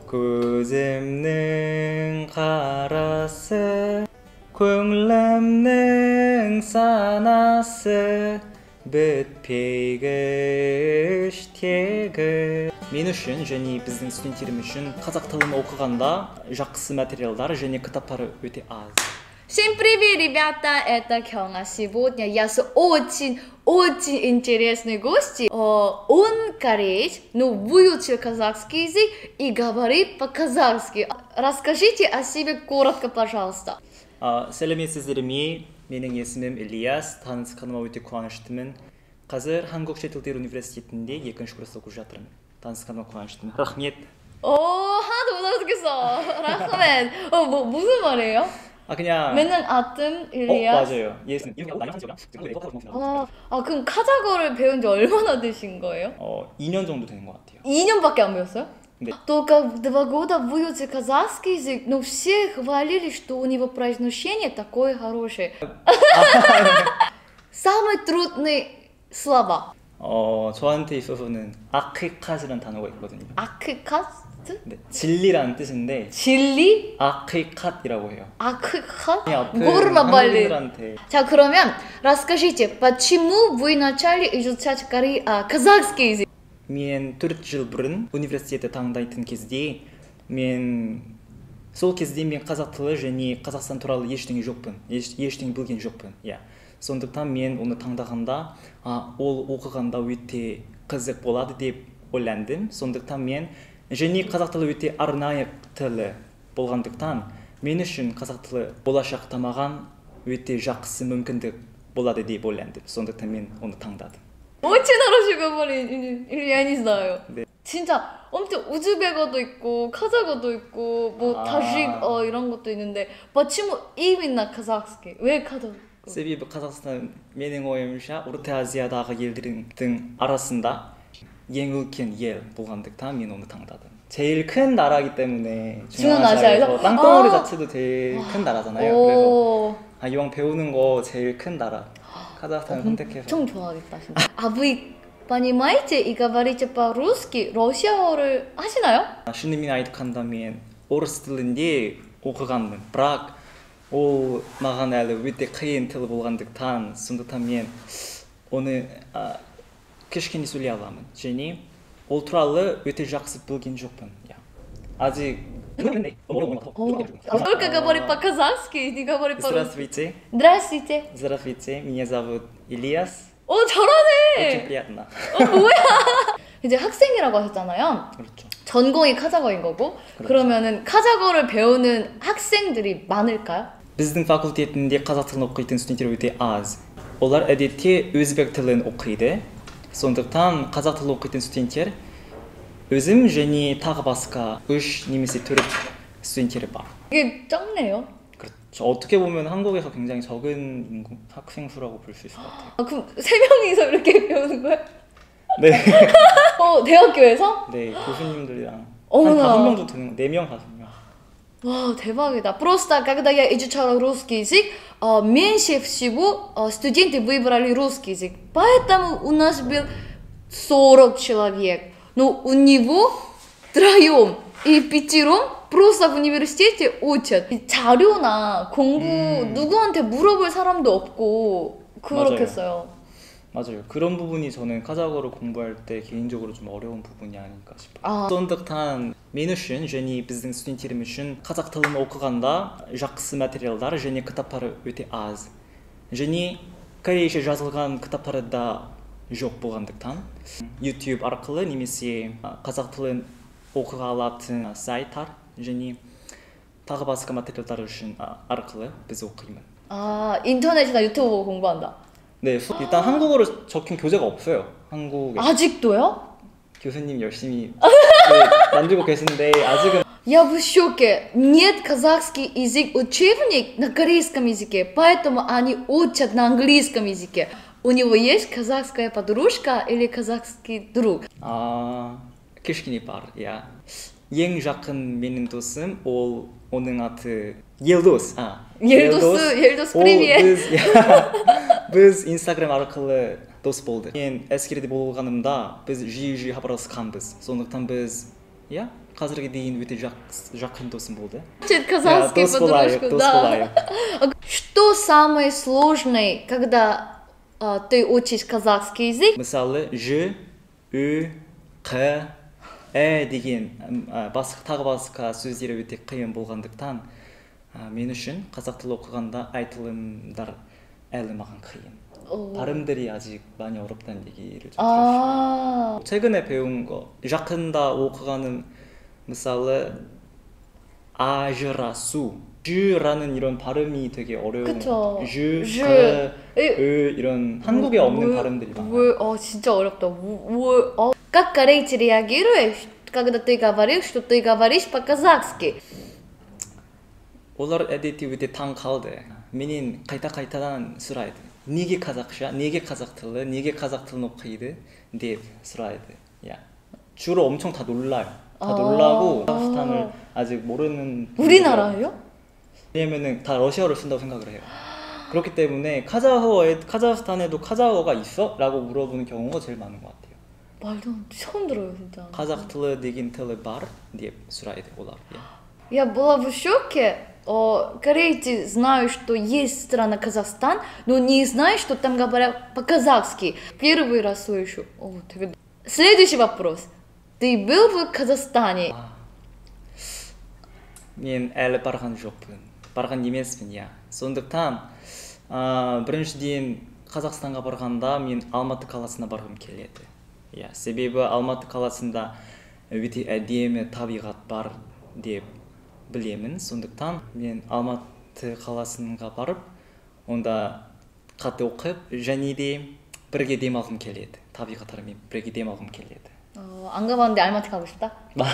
көзімнің қарасы, көңілімнің санасы, бітпегіш тегі. Мен үшін және біздің студенттерім үшін қазақ тілін оқығанда жақсы материалдар және кітаптары өте аз. Всем привет, ребята! Это Кёнга. Сегодня я с очень интересной гостью. Он кореец, но выучил казахский язык и говорит по-казахски. Расскажите о себе коротко, пожалуйста. сәлеметсіздер ме? Менің есімім Ильяс. Танысқаныма өте қуаныштымын. Қазір Хангук шетелдер университетінде екінші курс оқып жатырмын. Танысқаныма қуаныштымын. Рахмет. 하나도 못 알아듣겠어. 라카멘. 무슨 말이에요? 그냥 맨날 아뜸 일리아스. 맞아요. 예스. 그럼 카자거를 배운 지 얼마나 되신 거예요? 2년 정도 되는 것 같아요. 2년밖에 안 배웠어요? 네. Только 2 года выучил казахский язык, но все говорили, что у него произношение такое хорошее. Самые трудные слова. 저한테 있어서는 아크이캇이라는 단어가 있거든요. 아크이캇? 네, 진리라는 뜻인데 진리? 아크이캇이라고 해요. 아크이캇? 모르만 빨리. 자, 그러면 расскажите, почему вы начали изучать казахский язык? мен 4 жыл бұрын университетті таңдайтын кезде сол кезде мен қазақ тілі және Қазақстан туралы ештеңе білген жоқпын. Сондықтан мен оны таңдағанда ол оқығанда өте қызық болады деп ойландым. Сондықтан мен және қазақ тілі өте арнайы тілі болғандықтан мен үшін қазақ тілі болашақта маған өте жақсы мүмкіндік болады деп ойландым. Сондықтан мен оны таңдадым. очень хороший говорит, я не знаю. 네. 진짜 엄청 우즈베거도 있고 카자거도 있고 뭐 타식 이런 것도 있는데 почему именно казахский? 왜 카자거? себебі Қазақстан менің ойымша Орта Азиядағы елдердің арасында ең үлкен ел болғандықтан мен оны таңдадым. 제일 큰 나라이기 때문에 중앙아시아에서 땅덩어리 자체도 제일 큰 나라잖아요. 그래서 이왕 배우는 거 제일 큰 나라 카자흐스탄을 선택해서 엄청 좋아하겠다 진짜. вы понимаете и говорите по-русски? 러시아어를 하시나요? шынымен айтып қанда мен орыс тілінде оқығанмын. бірақ ол маған әлі өте қиын тіл болғандықтан сондықтан мен оны кішкене сөйлей аламын. және ол туралы өте жақсы білген жоқпын. 아직 Только говорит по-казахски, не говорит по-русски. Здравствуйте. Здравствуйте. Меня зовут Ильяс. 잘하네. очень приятно. 뭐야? 이제 학생이라고 하셨잖아요. 그렇죠. 전공이 카자거인 거고. 그러면은 카자거를 배우는 학생들이 많을까요? біздің факультетінде қазақ тілін оқитын студенттер өте аз. олар әдетте өзбек тілін оқиды. сондықтан қазақ тілін оқитын студенттер өзім және тағы басқа 3 немесе 4 студенттері бар. 이게 적네요. 그렇죠. 어떻게 보면 한국에서 굉장히 적은 학생 수라고 볼 수 있을 것 같아요. 그럼 3명이서 이렇게 배우는 거예요? 네. 대학교에서? 네, 교수님들이랑 한 어머나. 5명도 되는 4명, 5명. 와, 대박이다. Просто когда я изучала русский язык, меньше всего студенты выбрали русский язык. Поэтому у нас был 40 человек. Но у него 3 и 5 просто в университете учат. 자료나 공부 누구한테 물어볼 사람도 없고 그렇겠어요. 맞아요. 그런 부분이 저는 카자흐를 공부할 때 개인적으로 좀 어려운 부분이 아닐까 싶어요. сондықтан мен үшін және біздің студенттерім үшін қазақ тілін оқығанда жақсы материалдар және кітаптары өте аз. және корейше жазылған кітаптары да жоқ болғандықтан YouTube арқылы немесе қазақ тілін оқыға алатын сайттар және тағы басқа материалдар үшін арқылы біз оқимын. 인터넷이나 유튜브 보고 공부한다. 네, 일단 한국어로 적힌 교재가 없어요. 한국에. 아직도요? 교수님 열심히 만들고 계신데 아직은. Я в шоке. Нет казахский язык учебник на корейском языке, поэтому они учат на английском языке. У него есть казахская подружка или казахский друг? кішкене бар, ең жақын менің досым, оның аты Елдос. Елдос, привет. біз инстаграм арқылы дос болды. мен әскерде болғанымда біз жиі хабарласқанбыз. сондықтан біз қазірге дейін өте жақын досым болды. Казахский подружку, да. Что самое сложное, когда ты учишь казахский язык? мысалы ж, ү, қ, деген тағы басқа сөздері өте қиын болғандықтан мен үшін қазақ тілі оқығанда айтылымдар әлі маған қиын. 발음들이 아직 많이 어렵다는 얘기를 좀 들었어요. 최근에 배운 거 жақында оқығаным мысалы 아즈라수 즈라는 이런 발음이 되게 어려운 그쵸. 즈, 그, 이런 한국에 없는 발음들이 많아요. 진짜 어렵다. Как корейцы реагируют, когда ты говоришь, что ты говоришь по-казахски? олар әдетте өте таң қалды. менен қайта-қайтадан сұрайды. неге қазақша, неге қазақ тілі, неге қазақ тілін оқиды деп сұрайды. 주로 엄청 다 놀라요. 다 놀라고 카자흐스탄을 아직 모르는. 우리나라예요? 왜냐면은 다 러시아어를 쓴다고 생각을 해요. 그렇기 때문에 카자흐스탄에도 카자흐어가 있어? 라고 물어보는 경우가 제일 많은 것 같아요. 말도 처음 들어요, 진짜. Казах тілі деген тілі бар деп сұрайды олар. Я была в шоке. Корейцы знают, что есть страна Казахстан, но не знают, что там говорят по-казахски. Первый раз слышу. Следующий вопрос. Ты был в Казахстане? мен әлі барған жоқпын. барған емеспін, сондықтан біріншіден Қазақстанға барғанда мен Алматы қаласына барғым келеді. себебі Алматы қаласында өте әдемі табиғат бар деп білемін. сондықтан мен Алматы қаласына барып, онда қатты оқып, және де бірге демалғым келеді. табиғаттармен бірге демалғым келеді. 안 가봤는데 알마티 가고 싶다?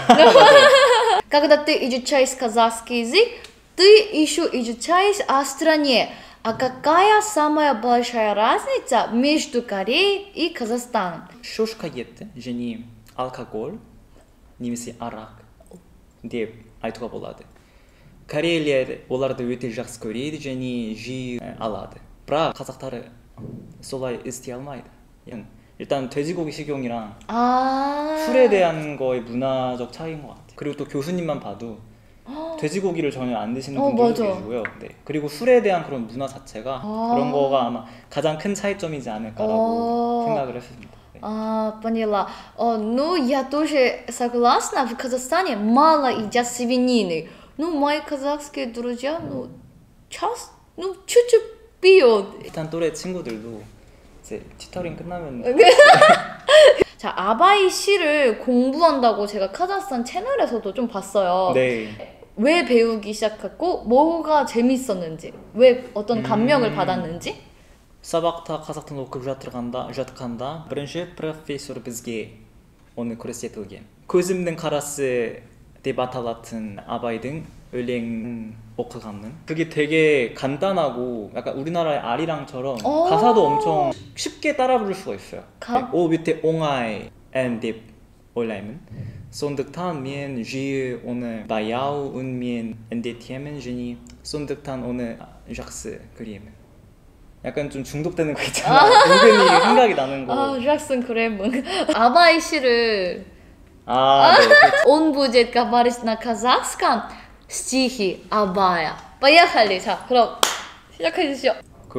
Когда ты изучаешь казахский язык, ты еще изучаешь о стране. А какая самая большая разница между Кореей и Казахстаном? шошқа еті және алкоголь немесе арақ деп айтуға болады. Корейлер оларды өте жақсы көреді және жиі алады. бірақ қазақтары солай істей алмайды. 일단 돼지고기 식용이랑 술에 대한 거의 문화적 차이인 것 같아요. 그리고 또 교수님만 봐도 돼지고기를 전혀 안 드시는 분들도 계시고요. 그리고 술에 대한 그런 문화 자체가 그런 거가 아마 가장 큰 차이점이지 않을까라고 생각을 했습니다. Поняла. Ну, я тоже согласна. В Казахстане мало едят свинины. Ну, мои казахские друзья, чуть-чуть пьют. 일단 또래 친구들도 이제 튜터링 끝나면 자, 아바이 씨를 공부한다고 제가 카자흐스탄 채널에서도 좀 봤어요. 왜 배우기 시작했고 뭐가 재밌었는지, 왜 어떤 감명을 받았는지. сабақта қазақ тілін оқып жатқанда бірінші профессор бізге оны көрсетілген. көзімнің қарасы деп аталатын абайдың өлеңін оқығанмын. 그게 되게 간단하고 약간 우리나라의 아리랑처럼 가사도 엄청 쉽게 따라 부를 수가 있어요. 오 밑에 옹아이 앤 деп ойлаймын. сондықтан мен жиі оны баяу үнмен әндетемін және сондықтан оны жақсы көремін. 약간 좀 중독되는 거 있잖아. 은근히 생각이 나는 거. жақсы көремін. 아바이 씨를 Он будет говорить на казахском стихи Абая. Поехали. 자, 그럼 시작해 주시죠.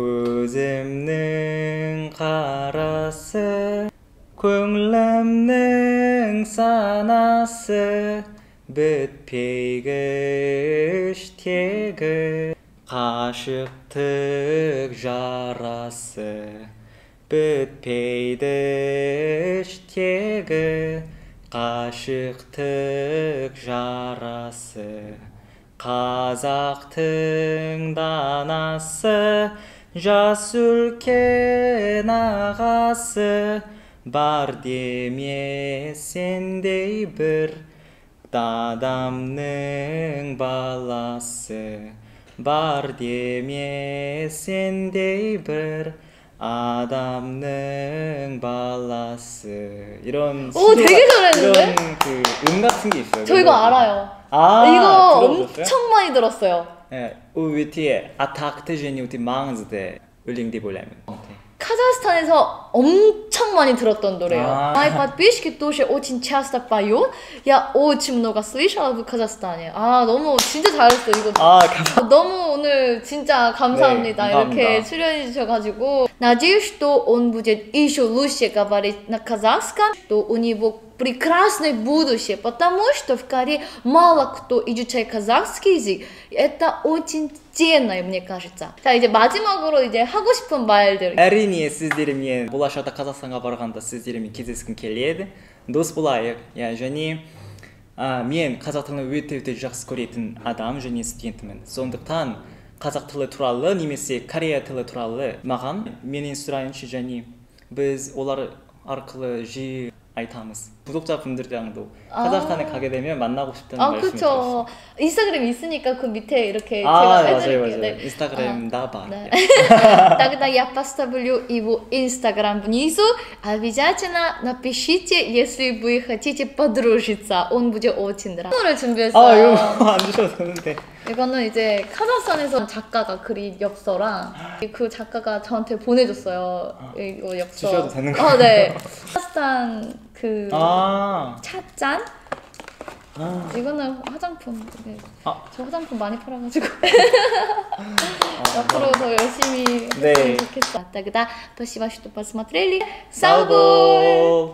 көзімнің қарасы, көңілімнің санасы, бітпегіш тегі, ғашықтық жарасы, бітпейді іштегі, ғашықтық жарасы. қазақтың данасы, жас үлкен ағасы, бар деме сендей бір адамның баласы, бар деме сендей бір 아담는 발라스. 이런 되게 잘했는데? 이런 그 같은 게 있어요. 저 이거 알아요. 이거 엄청 많이 들었어요. O ülkeye atakta jeni uti mangzde ölüngde bölemi. 카자흐스탄에서 엄청 많이 들었던 노래예요. Мои подписчики тоже очень часто поют. Я очень много слышала в Казахстане. 아, 너무 진짜 잘했어 이거. 너무 오늘 진짜 감사합니다. 네, 이렇게 감사합니다. 출연해 주셔가지고. Надеюсь, что он будет еще лучше говорить на казахском, что у него прекрасное будущее, потому что в Корее мало кто изучает казахский язык. Это очень ценно, мне кажется. 자, 이제 마지막으로 이제 하고 싶은 말들. әрине сіздермен болашақта қазақстанға барғанда сіздермен кездескім келеді, дос болайық. Және мен қазақ тілін өте жақсы көретін адам және студентімін. Сондықтан қазақ тілі туралы немесе корея тілі туралы маған менің сұрайыншы, және біз олар арқылы жиі айтамыз. 구독자분들이랑도 카자흐스탄에 가게 되면 만나고 싶다는 말씀이 들었어요. 그쵸. 인스타그램 있으니까 그 밑에 이렇게 맞아요, 제가 해드릴게요. 맞아요. 네. 인스타그램 나봐. Да. Тогда я поставлю его инстаграм внизу. Обязательно напишите, если вы хотите подружиться. Он будет очень рад. 선물을 준비했어요. 이거 안 주셔도 되는데. 이거는 이제 카자흐스탄에서 작가가 그린 엽서랑 그 작가가 저한테 보내줬어요. 이거 엽서. 주셔도 되는 거예요? 네. 카자흐스탄 그 찻잔? 이거는 화장품. 네. 저 화장품 많이 팔아가지고 앞으로 더 열심히 했으면 좋겠어. Тогда спасибо, что посмотрели. Салют!